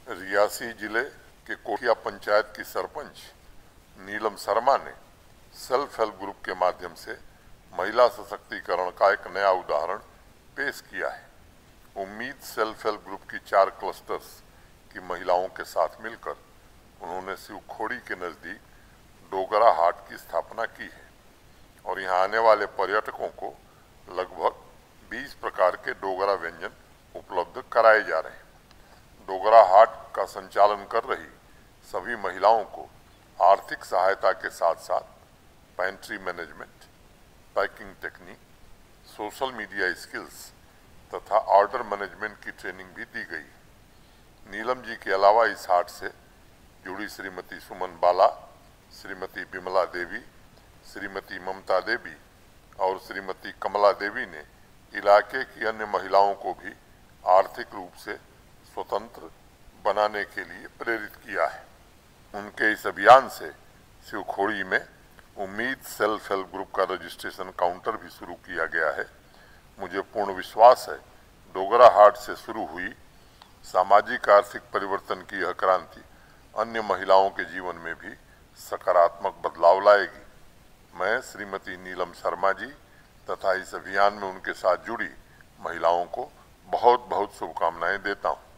रियासी जिले के कोठिया पंचायत की सरपंच नीलम शर्मा ने सेल्फ हेल्प ग्रुप के माध्यम से महिला सशक्तिकरण का एक नया उदाहरण पेश किया है। उम्मीद सेल्फ हेल्प ग्रुप की 4 क्लस्टर्स की महिलाओं के साथ मिलकर उन्होंने शिवखोड़ी के नजदीक डोगरा हाट की स्थापना की है और यहां आने वाले पर्यटकों को लगभग 20 प्रकार के डोगरा व्यंजन उपलब्ध कराए जा रहे हैं। डोगरा हाट का संचालन कर रही सभी महिलाओं को आर्थिक सहायता के साथ साथ pantry management, packing technique, social media skills तथा ऑर्डर मैनेजमेंट की ट्रेनिंग भी दी गई। नीलम जी के अलावा इस हाट से जुड़ी श्रीमती सुमन बाला, श्रीमती बिमला देवी, श्रीमती ममता देवी और श्रीमती कमला देवी ने इलाके की अन्य महिलाओं को भी आर्थिक रूप से स्वतंत्र बनाने के लिए प्रेरित किया है। उनके इस अभियान से शिवखोड़ी में उम्मीद सेल्फ हेल्प ग्रुप का रजिस्ट्रेशन काउंटर भी शुरू किया गया है। मुझे पूर्ण विश्वास है डोगरा हाट से शुरू हुई सामाजिक आर्थिक परिवर्तन की यह क्रांति अन्य महिलाओं के जीवन में भी सकारात्मक बदलाव लाएगी। मैं श्रीमती नीलम शर्मा जी तथा इस अभियान में उनके साथ जुड़ी महिलाओं को बहुत बहुत शुभकामनाएं देता हूं।